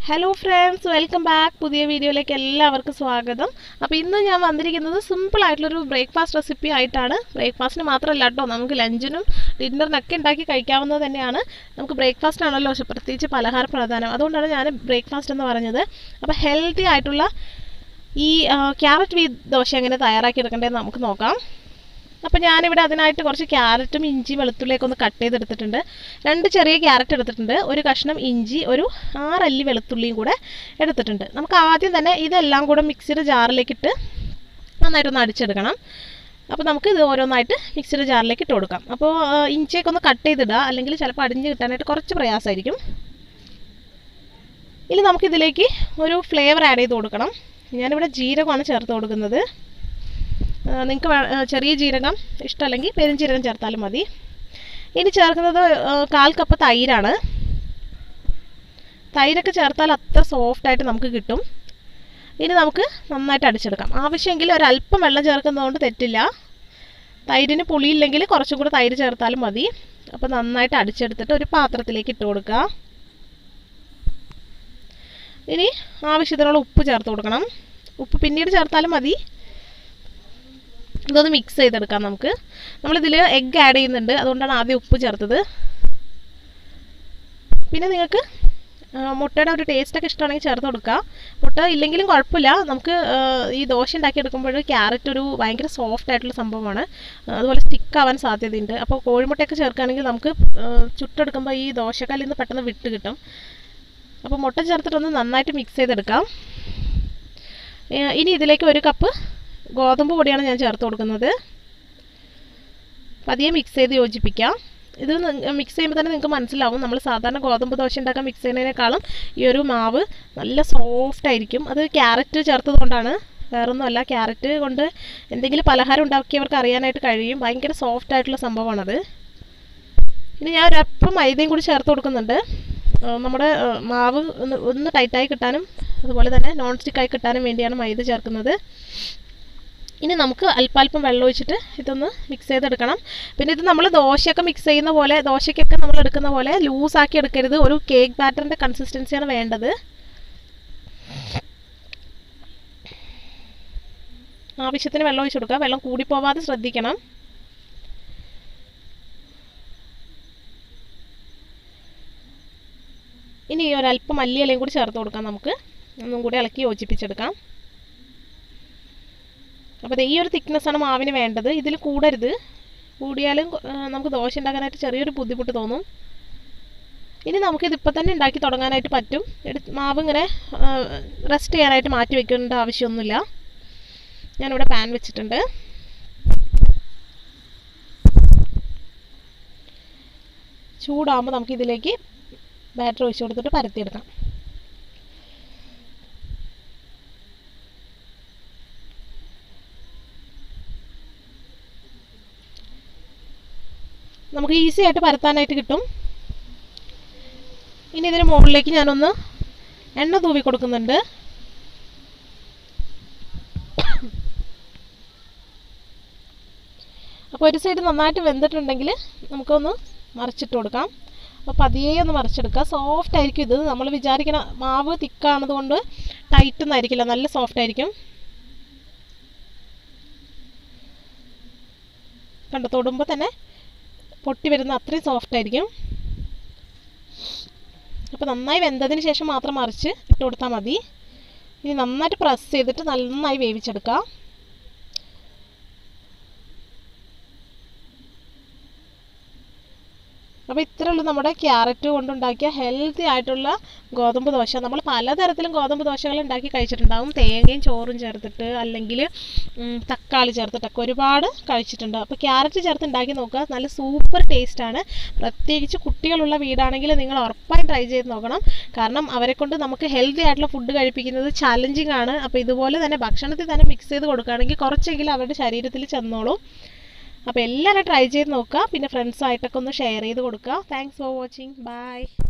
Hello friends, welcome back. പുതിയ വീഡിയോയിലേക്ക് എല്ലാവർക്കും സ്വാഗതം. അപ്പോൾ ഇന്ന് ഞാൻ വന്നിരിക്കുന്നത് സിമ്പിൾ ആയിട്ടുള്ളൊരു ബ്രേക്ക്ഫാസ്റ്റ് റെസിപ്പി ആയിട്ടാണ്. ബ്രേക്ക്ഫാസ്റ്റിന് മാത്രമല്ല കേട്ടോ, നമുക്ക് ലഞ്ചിനും ഡിന്നറിനൊക്കെ ഉണ്ടാക്കി കഴിക്കാവുന്നത് തന്നെയാണ്. നമുക്ക് ബ്രേക്ക്ഫാസ്റ്റ് ആണല്ലോ പ്രത്യേകിച്ച് പലഹാര പ്രധാനം, അതുകൊണ്ടാണ് ഞാൻ ബ്രേക്ക്ഫാസ്റ്റ് എന്ന് പറഞ്ഞത്. അപ്പോൾ ഹെൽത്തി ആയിട്ടുള്ള ഈ ക്യാരറ്റ് വീറ്റ് ദോശ എങ്ങനെ തയ്യാറാക്കി എടുക്കേണ്ടതെന്ന് നമുക്ക് നോക്കാം. അപ്പോൾ ഞാനിവിടെ അതിനായിട്ട് കുറച്ച് ക്യാരറ്റും ഇഞ്ചി വെളുത്തുള്ളിയൊക്കെ ഒന്ന് കട്ട് ചെയ്തെടുത്തിട്ടുണ്ട്. 2 ചെറിയ ക്യാരറ്റ് എടുത്തിട്ടുണ്ട്, ഒരു കഷ്ണം ഇഞ്ചി, ഒരു 6 അല്ലി വെളുത്തുള്ളിയും കൂടെ എടുത്തിട്ടുണ്ട്. നമുക്ക് ആദ്യം തന്നെ ഇതെല്ലാം കൂടെ മിക്സിയുടെ ജാറിലേക്ക് ഇട്ട് നന്നായിട്ടൊന്ന് അടിച്ചെടുക്കണം. അപ്പോൾ നമുക്ക് ഇത് ഓരോന്നായിട്ട് മിക്സിയുടെ ജാറിലേക്ക് ഇട്ട് കൊടുക്കാം. അപ്പോൾ ഇഞ്ചിയൊക്കെ ഒന്ന് കട്ട് ചെയ്തിടുക, അല്ലെങ്കിൽ ചിലപ്പോൾ അടിഞ്ഞ് കിട്ടാനായിട്ട് കുറച്ച് പ്രയാസമായിരിക്കും. ഇനി നമുക്കിതിലേക്ക് ഒരു ഫ്ലേവർ ആഡ് ചെയ്ത് കൊടുക്കണം. ഞാനിവിടെ ജീരകമാണ് ചേർത്ത് കൊടുക്കുന്നത്. നിങ്ങൾക്ക് ചെറിയ ജീരകം ഇഷ്ടമല്ലെങ്കിൽ പെരുംജീരകം ചേർത്താലും മതി. ഇനി ചേർക്കുന്നത് 1/4 കപ്പ് തൈരാണ്. തൈരൊക്കെ ചേർത്താൽ അത്ര സോഫ്റ്റായിട്ട് നമുക്ക് കിട്ടും. ഇനി നമുക്ക് നന്നായിട്ട് അടിച്ചെടുക്കാം. ആവശ്യമെങ്കിൽ ഒരല്പം വെള്ളം ചേർക്കുന്നതുകൊണ്ട് തെറ്റില്ല. തൈരിന് പുളിയില്ലെങ്കിൽ കുറച്ചും കൂടെ തൈര് ചേർത്താലും മതി. അപ്പോൾ നന്നായിട്ട് അടിച്ചെടുത്തിട്ട് ഒരു പാത്രത്തിലേക്ക് ഇട്ട് കൊടുക്കുക. ഇനി ആവശ്യത്തിനുള്ള ഉപ്പ് ചേർത്ത് കൊടുക്കണം. ഉപ്പ് പിന്നീട് ചേർത്താലും മതി. ഇതൊന്ന് മിക്സ് ചെയ്തെടുക്കാം. നമ്മളിതിൽ എഗ്ഗ് ആഡ് ചെയ്യുന്നുണ്ട്, അതുകൊണ്ടാണ് ആദ്യം ഉപ്പ് ചേർത്തത്. പിന്നെ നിങ്ങൾക്ക് മുട്ടയുടെ ഒരു ടേസ്റ്റൊക്കെ ഇഷ്ടമാണെങ്കിൽ ചേർത്ത് കൊടുക്കുക. മുട്ട ഇല്ലെങ്കിലും കുഴപ്പമില്ല. നമുക്ക് ഈ ദോശ ഉണ്ടാക്കിയെടുക്കുമ്പോൾ ക്യാരറ്റ് ഒരു ഭയങ്കര സോഫ്റ്റ് ആയിട്ടുള്ള സംഭവമാണ്, അതുപോലെ സ്റ്റിക്കാവാൻ സാധ്യതയുണ്ട്. അപ്പോൾ കോഴിമുട്ടയൊക്കെ ചേർക്കുകയാണെങ്കിൽ നമുക്ക് ചുട്ടെടുക്കുമ്പോൾ ഈ ദോശക്കല്ലിൽ നിന്ന് പെട്ടെന്ന് വിട്ട് കിട്ടും. അപ്പോൾ മുട്ട ചേർത്തിട്ടൊന്ന് നന്നായിട്ട് മിക്സ് ചെയ്തെടുക്കാം. ഇനി ഇതിലേക്ക് 1 കപ്പ് ഗോതമ്പ് പൊടിയാണ് ഞാൻ ചേർത്ത് കൊടുക്കുന്നത്. പതിയെ മിക്സ് ചെയ്ത് യോജിപ്പിക്കാം. ഇത് മിക്സ് ചെയ്യുമ്പോൾ തന്നെ നിങ്ങൾക്ക് മനസ്സിലാവും, നമ്മൾ സാധാരണ ഗോതമ്പ് ദോശ ഉണ്ടാക്കാൻ മിക്സ് ചെയ്യുന്നതിനേക്കാളും ഈ ഒരു മാവ് നല്ല സോഫ്റ്റ് ആയിരിക്കും. അത് ക്യാരറ്റ് ചേർത്തത് കൊണ്ടാണ്, വേറൊന്നുമല്ല. ക്യാരറ്റ് കൊണ്ട് എന്തെങ്കിലും പലഹാരം ഉണ്ടാക്കിയവർക്ക് അറിയാനായിട്ട് കഴിയും. ഭയങ്കര സോഫ്റ്റ് ആയിട്ടുള്ള സംഭവമാണത്. ഇനി ഞാൻ ഒരല്പം മൈദയും കൂടി ചേർത്ത് കൊടുക്കുന്നുണ്ട്. നമ്മുടെ മാവ് ഒന്ന് ടൈറ്റായി കിട്ടാനും അതുപോലെ തന്നെ നോൺ സ്റ്റിക്കായി കിട്ടാനും വേണ്ടിയാണ് മൈദ ചേർക്കുന്നത്. ഇനി നമുക്ക് അല്പാൽപ്പം വെള്ളം ഒഴിച്ചിട്ട് ഇതൊന്ന് മിക്സ് ചെയ്തെടുക്കണം. പിന്നെ ഇത് നമ്മൾ ദോശയൊക്കെ മിക്സ് ചെയ്യുന്ന പോലെ, ദോശയ്ക്കൊക്കെ നമ്മൾ എടുക്കുന്ന പോലെ ലൂസാക്കി എടുക്കരുത്. ഒരു കേക്ക് ബാറ്ററിൻ്റെ കൺസിസ്റ്റൻസിയാണ് വേണ്ടത്. ആവശ്യത്തിന് വെള്ളം ഒഴിച്ച് കൊടുക്കുക. വെള്ളം കൂടിപ്പോവാതെ ശ്രദ്ധിക്കണം. ഇനി ഒരല്പം മല്ലിയിലയും കൂടി ചേർത്ത് കൊടുക്കാം. നമുക്ക് ഒന്നും കൂടി ഇളക്കി യോജിപ്പിച്ചെടുക്കാം. അപ്പോൾ ഈ ഒരു തിക്നെസ്സാണ് മാവിന് വേണ്ടത്. ഇതിൽ കൂടരുത്. കൂടിയാലും നമുക്ക് ദോശ ഉണ്ടാക്കാനായിട്ട് ചെറിയൊരു ബുദ്ധിമുട്ട് തോന്നും. ഇനി നമുക്കിതിപ്പോൾ തന്നെ ഉണ്ടാക്കി തുടങ്ങാനായിട്ട് പറ്റും. മാവ് ഇങ്ങനെ റെസ്റ്റ് ചെയ്യാനായിട്ട് മാറ്റി വെക്കേണ്ട ആവശ്യമൊന്നുമില്ല. ഞാനിവിടെ പാൻ വെച്ചിട്ടുണ്ട്. ചൂടാകുമ്പോൾ നമുക്കിതിലേക്ക് ബാറ്റർ ഒഴിച്ച് കൊടുത്തിട്ട് പരത്തിയെടുക്കാം. നമുക്ക് ഈസി ആയിട്ട് പരത്താനായിട്ട് കിട്ടും. ഇനി ഇതിന് മുകളിലേക്ക് ഞാനൊന്ന് എണ്ണ തൂവി കൊടുക്കുന്നുണ്ട്. അപ്പോൾ ഒരു സൈഡ് നന്നായിട്ട് വെന്തിട്ടുണ്ടെങ്കിൽ നമുക്കൊന്ന് മറിച്ചിട്ട് കൊടുക്കാം. അപ്പോൾ പതിയെ ഒന്ന് മറിച്ചെടുക്കുക. സോഫ്റ്റ് ആയിരിക്കും ഇത്. നമ്മൾ വിചാരിക്കണ മാവ് തിക്കാണതുകൊണ്ട് ടൈറ്റൊന്നും ആയിരിക്കില്ല, നല്ല സോഫ്റ്റ് ആയിരിക്കും. കണ്ടോ, തൊടുമ്പോൾ തന്നെ പൊട്ടി വരുന്ന അത്രയും സോഫ്റ്റ് ആയിരിക്കും. അപ്പോൾ നന്നായി വെന്തതിന് ശേഷം മാത്രം മറിച്ച് ഇട്ട് കൊടുത്താൽ മതി. ഇനി നന്നായിട്ട് പ്രസ് ചെയ്തിട്ട് നന്നായി വേവിച്ചെടുക്കാം. അപ്പോൾ ഇത്രയുള്ളൂ നമ്മുടെ ക്യാരറ്റ് കൊണ്ടുണ്ടാക്കിയ ഹെൽത്തി ആയിട്ടുള്ള ഗോതമ്പ് ദോശ. നമ്മൾ പലതരത്തിലും ഗോതമ്പ് ദോശകൾ ഉണ്ടാക്കി കഴിച്ചിട്ടുണ്ടാകും. തേങ്ങയും ചോറും ചേർത്തിട്ട്, അല്ലെങ്കിൽ തക്കാളി ചേർത്തിട്ടൊക്കെ ഒരുപാട് കഴിച്ചിട്ടുണ്ട്. അപ്പോൾ ക്യാരറ്റ് ചേർത്ത് ഉണ്ടാക്കി നോക്കുക, നല്ല സൂപ്പർ ടേസ്റ്റാണ്. പ്രത്യേകിച്ച് കുട്ടികളുള്ള വീടാണെങ്കിൽ നിങ്ങൾ ഉറപ്പായും ട്രൈ ചെയ്ത് നോക്കണം. കാരണം അവരെ കൊണ്ട് നമുക്ക് ഹെൽത്തി ആയിട്ടുള്ള ഫുഡ് കഴിപ്പിക്കുന്നത് ചാലഞ്ചിങ് ആണ്. അപ്പോൾ ഇതുപോലെ തന്നെ ഭക്ഷണത്തിൽ തന്നെ മിക്സ് ചെയ്ത് കൊടുക്കുകയാണെങ്കിൽ കുറച്ചെങ്കിലും അവരുടെ ശരീരത്തിൽ ചെന്നോളും. അപ്പോൾ എല്ലാവരും ട്രൈ ചെയ്ത് നോക്കുക. പിന്നെ ഫ്രണ്ട്സുമായിട്ടൊക്കെ ഒന്ന് ഷെയർ ചെയ്ത് കൊടുക്കുക. Thanks for watching. ബൈ.